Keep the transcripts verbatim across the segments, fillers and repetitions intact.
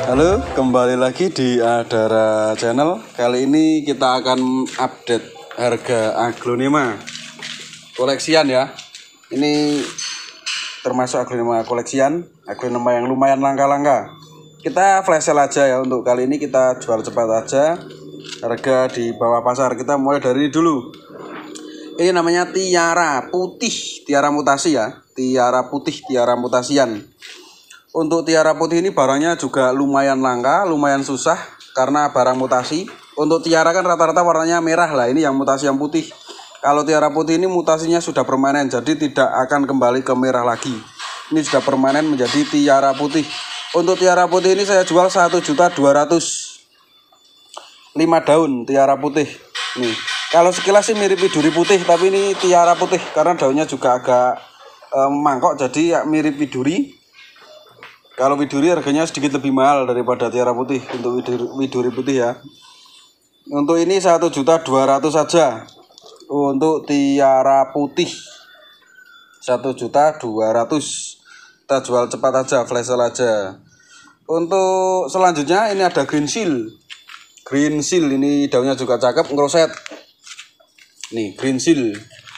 Halo, kembali lagi di Adara Channel. Kali ini kita akan update harga aglonema koleksian ya. Ini termasuk aglonema koleksian, aglonema yang lumayan langka-langka. Kita flash sale aja ya, untuk kali ini kita jual cepat aja. Harga di bawah pasar, kita mulai dari ini dulu. Ini namanya Tiara Putih, Tiara Mutasi ya. Tiara Putih, Tiara Mutasian. Untuk Tiara Putih ini barangnya juga lumayan langka, lumayan susah karena barang mutasi. Untuk Tiara kan rata-rata warnanya merah lah, ini yang mutasi yang putih. Kalau Tiara Putih ini mutasinya sudah permanen, jadi tidak akan kembali ke merah lagi. Ini sudah permanen menjadi Tiara Putih. Untuk Tiara Putih ini saya jual satu juta dua ratus lima daun Tiara Putih. Nih, kalau sekilas sih mirip widuri putih, tapi ini Tiara Putih karena daunnya juga agak eh, mangkok, jadi ya mirip widuri. Kalau widuri harganya sedikit lebih mahal daripada Tiara Putih untuk widuri, widuri putih ya. Untuk ini satu juta dua ratus saja. Untuk Tiara Putih satu juta dua ratus. Kita jual cepat aja, flash sale aja. Untuk selanjutnya ini ada Green Seal. Green Seal ini daunnya juga cakep, ngeroset. Nih, Green Seal.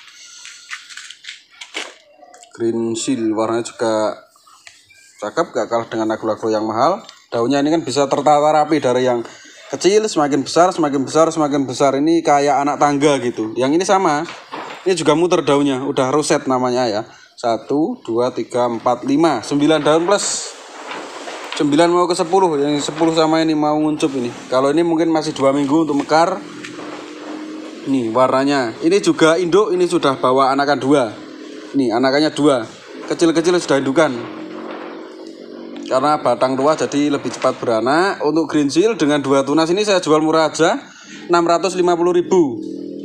Green Seal warnanya juga cakep, gak kalah dengan aglo-aglo yang mahal. Daunnya ini kan bisa tertata rapi dari yang kecil semakin besar, semakin besar, semakin besar. Ini kayak anak tangga gitu. Yang ini sama, ini juga muter daunnya, udah roset namanya ya. Satu, dua, tiga, empat, lima, sembilan daun plus sembilan mau ke sepuluh. Yang sepuluh sama ini mau nguncup ini. Kalau ini mungkin masih dua minggu untuk mekar. Nih warnanya, ini juga induk, ini sudah bawa anakan dua. Nih anakannya dua, kecil-kecil sudah indukan. Karena batang tua jadi lebih cepat beranak. Untuk Green Seal dengan dua tunas ini saya jual murah aja, enam ratus lima puluh ribu.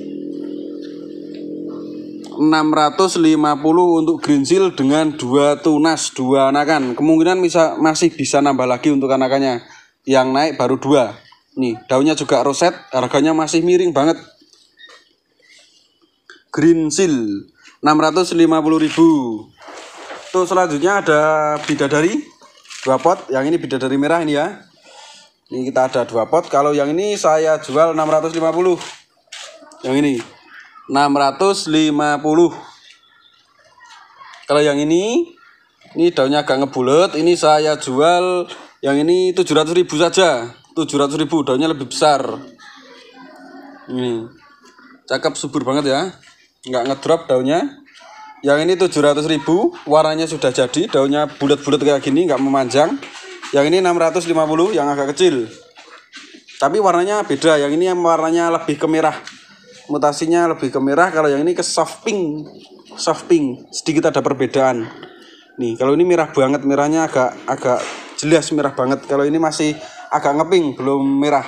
enam ratus lima puluh untuk Green Seal dengan dua tunas, dua anakan. Kemungkinan bisa masih bisa nambah lagi untuk anakannya. Yang naik baru dua. Nih, daunnya juga roset, harganya masih miring banget. Green Seal enam ratus lima puluh ribu. Tuh selanjutnya ada bidadari dua pot, yang ini bidadari merah ini ya. Ini kita ada dua pot. Kalau yang ini saya jual enam ratus lima puluh. Yang ini enam ratus lima puluh. Kalau yang ini, ini daunnya agak ngebulet, ini saya jual yang ini tujuh ratus ribu saja. tujuh ratus ribu, daunnya lebih besar. Ini cakep, subur banget ya, nggak ngedrop daunnya. Yang ini tujuh ratus ribu, warnanya sudah jadi, daunnya bulat-bulat kayak gini, nggak memanjang. Yang ini enam ratus lima puluh, yang agak kecil. Tapi warnanya beda, yang ini warnanya lebih ke merah. Mutasinya lebih ke merah, kalau yang ini ke soft pink. Soft pink, sedikit ada perbedaan. Nih, kalau ini merah banget, merahnya agak agak jelas merah banget. Kalau ini masih agak ngeping, belum merah.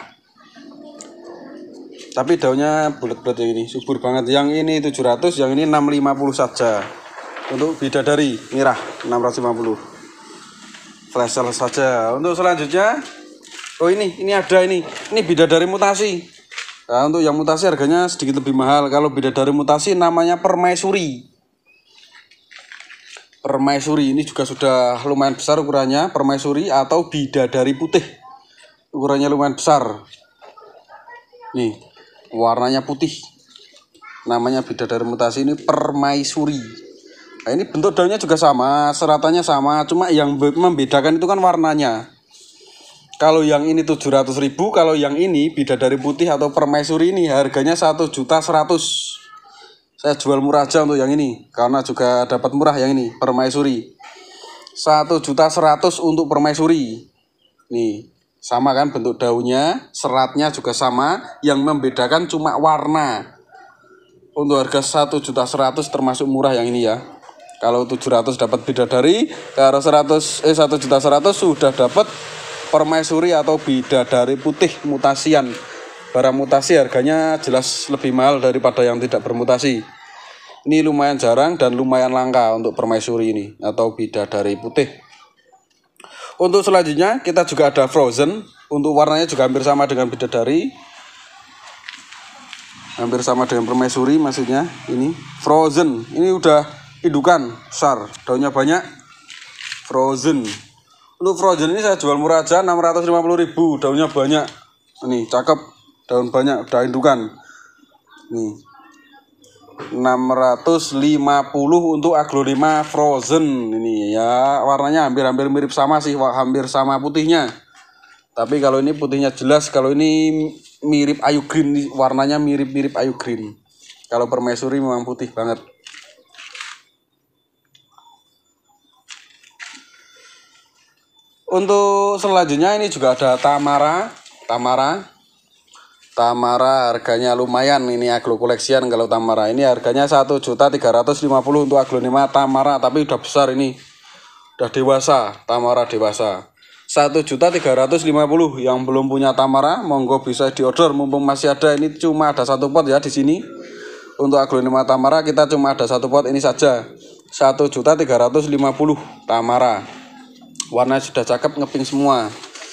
Tapi daunnya bulat-bulat yang ini, subur banget. Yang ini tujuh ratus, yang ini enam ratus lima puluh saja. Untuk bidadari merah enam ratus lima puluh. Flash sale saja. Untuk selanjutnya, oh ini, ini ada ini. Ini bidadari mutasi. Nah, untuk yang mutasi harganya sedikit lebih mahal. Kalau bidadari mutasi namanya permaisuri. Permaisuri ini juga sudah lumayan besar ukurannya, permaisuri atau bidadari putih. Ukurannya lumayan besar. Nih, warnanya putih, namanya bidadari mutasi, ini permaisuri. Nah, ini bentuk daunnya juga sama, seratannya sama, cuma yang membedakan itu kan warnanya. Kalau yang ini tujuh ratus ribu, kalau yang ini bidadari putih atau permaisuri ini harganya satu juta seratus. Saya jual murah aja untuk yang ini, karena juga dapat murah yang ini, permaisuri. satu juta seratus untuk permaisuri. Nih, sama kan bentuk daunnya, seratnya juga sama, yang membedakan cuma warna. Untuk harga satu juta seratus termasuk murah yang ini ya. Kalau tujuh ratus dapat bidadari, kalau seratus eh satu juta seratus sudah dapat permaisuri atau bidadari putih mutasian. Barang mutasi harganya jelas lebih mahal daripada yang tidak bermutasi. Ini lumayan jarang dan lumayan langka untuk permaisuri ini atau bidadari putih. Untuk selanjutnya kita juga ada frozen. Untuk warnanya juga hampir sama dengan bidadari, hampir sama dengan permaisuri maksudnya. Ini frozen, ini udah indukan besar, daunnya banyak. Frozen Untuk frozen ini saya jual murah aja enam ratus lima puluh ribu. Daunnya banyak. Ini cakep, daun banyak, daun indukan. Nih. enam ratus lima puluh untuk aglonema frozen ini ya, warnanya hampir-hampir mirip sama sih, hampir sama putihnya. Tapi kalau ini putihnya jelas, kalau ini mirip ayu green, warnanya mirip-mirip ayu green. Kalau permaisuri memang putih banget. Untuk selanjutnya ini juga ada Tamara, Tamara. Tamara harganya lumayan, ini aglo koleksian. Kalau Tamara ini harganya satu juta tiga ratus lima puluh ribu untuk aglonema Tamara, tapi udah besar ini. Udah dewasa, Tamara dewasa. satu juta tiga ratus lima puluh ribu. Yang belum punya Tamara monggo bisa diorder mumpung masih ada. Ini cuma ada satu pot ya di sini. Untuk aglonema Tamara kita cuma ada satu pot ini saja. satu juta tiga ratus lima puluh ribu Tamara. Warnanya sudah cakep, ngeping semua.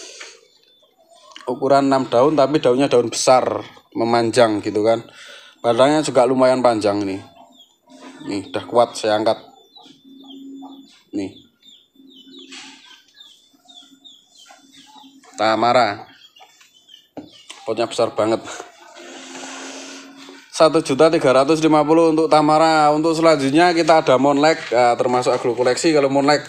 Ukuran enam daun tapi daunnya daun besar, memanjang gitu kan. Batangnya juga lumayan panjang ini. Nih udah kuat, saya angkat. Nih. Tamara. Potnya besar banget. satu juta tiga ratus lima puluh ribu untuk Tamara. Untuk selanjutnya kita ada Monlek, ya, termasuk aglo koleksi. Kalau Monlek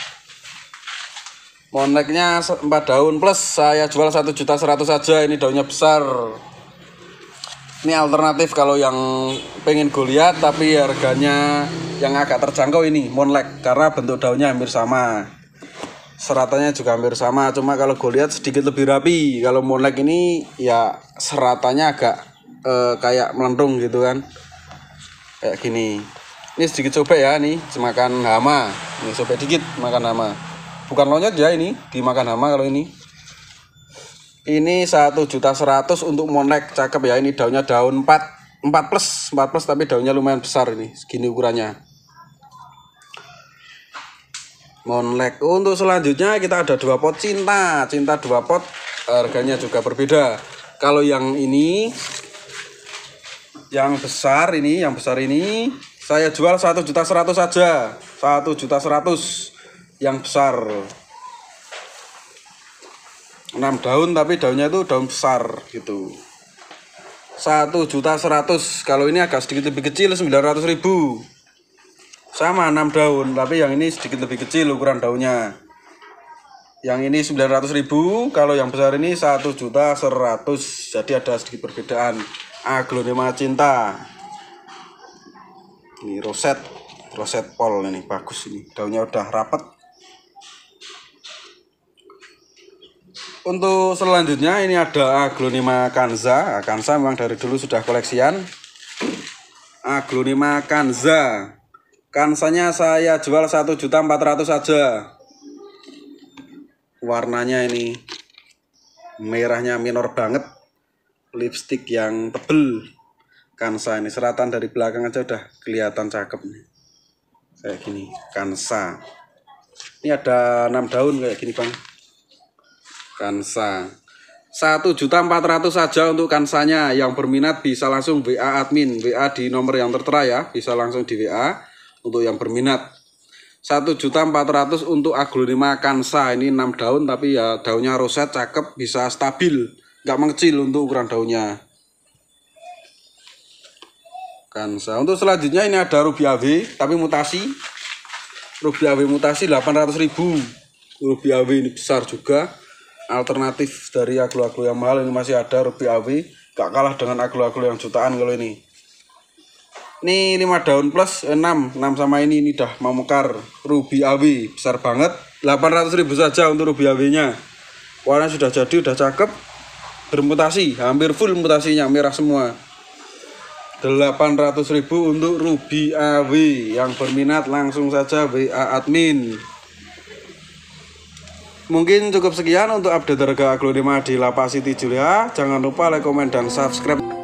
Monleknya empat daun plus, saya jual satu juta seratus ribu saja. Ini daunnya besar. Ini alternatif kalau yang pengen Goliath tapi harganya yang agak terjangkau, ini Monlek, karena bentuk daunnya hampir sama, seratannya juga hampir sama. Cuma kalau Goliath sedikit lebih rapi. Kalau Monlek ini ya seratannya agak eh, kayak melendung gitu kan, kayak gini. Ini sedikit sobek ya, nih makan hama. Ini sobek dikit makan hama. Bukan lonyot ya, ini dimakan hama kalau ini. Ini satu juta seratus ribu untuk Monlek, cakep ya. Ini daunnya daun empat, empat plus, empat plus tapi daunnya lumayan besar ini, segini ukurannya. Monlek. Untuk selanjutnya kita ada dua pot cinta, cinta dua pot, harganya juga berbeda. Kalau yang ini, yang besar ini, yang besar ini saya jual satu juta seratus ribu saja, satu juta seratus ribu. Yang besar enam daun tapi daunnya itu daun besar gitu, satu juta seratus ribu. Kalau ini agak sedikit lebih kecil sembilan ratus ribu, sama enam daun tapi yang ini sedikit lebih kecil ukuran daunnya. Yang ini sembilan ratus ribu, kalau yang besar ini satu juta seratus ribu. Jadi ada sedikit perbedaan. Aglonema cinta ini roset, roset pol ini bagus, ini daunnya udah rapat. Untuk selanjutnya ini ada aglonema Kanza. Kanza memang dari dulu sudah koleksian. Aglonema Kanza. Kansanya saya jual satu juta empat ratus ribu saja. Warnanya ini merahnya minor banget. Lipstick yang tebel. Kanza ini seratan dari belakang aja udah kelihatan cakep nih. Kayak gini, Kanza. Ini ada enam daun kayak gini, Bang. Kanza satu juta empat ratus ribu saja untuk kansanya. Yang berminat bisa langsung W A admin, W A di nomor yang tertera ya, bisa langsung di W A untuk yang berminat. Satu juta empat ratus ribu untuk aglonema Kanza. Ini enam daun tapi ya daunnya roset, cakep, bisa stabil, nggak mengecil untuk ukuran daunnya. Kanza. Untuk selanjutnya ini ada Ruby A W tapi mutasi. Ruby A W mutasi delapan ratus ribu. Ruby A W ini besar juga. Alternatif dari aglo-aglo yang mahal ini masih ada Ruby A W, gak kalah dengan aglo-aglo yang jutaan kalau ini. Ini lima daun plus enam, enam sama ini ini dah mau mekar. Ruby A W besar banget, delapan ratus ribu saja untuk Ruby A W-nya. Warna sudah jadi, udah cakep, bermutasi, hampir full mutasinya, merah semua. delapan ratus ribu untuk Ruby A W. Yang berminat langsung saja W A admin. Mungkin cukup sekian untuk update harga aglonema di Lapak City Julia. Jangan lupa like, komen, dan subscribe.